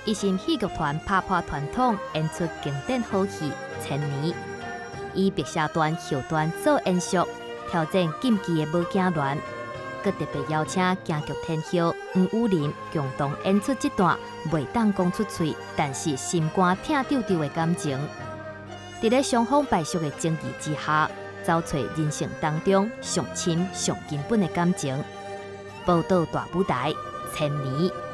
一心戏剧团打破传统，演出经典好戏《千年》，以白社团后段做延续，挑战禁忌的武警团。佮特别邀请京剧天后黄武林共同演出这段袂当讲出嘴，但是心肝疼丢丢的感情。伫咧双方败俗的争议之下，找找人生当中上深上根本的感情。报道大舞台，千年。